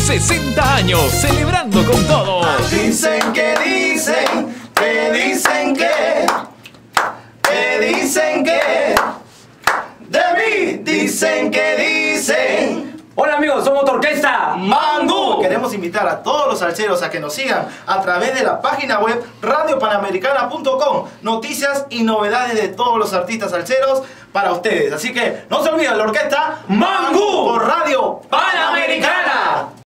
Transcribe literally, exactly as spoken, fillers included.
sesenta años, celebrando con todos. Dicen que dicen, que dicen que, que dicen que, de mí dicen que dicen. Hola amigos, somos tu orquesta Mangú. Queremos invitar a todos los salseros a que nos sigan a través de la página web radio panamericana punto com. Noticias y novedades de todos los artistas salseros para ustedes. Así que no se olviden, la orquesta Mangú por Radio Panamericana.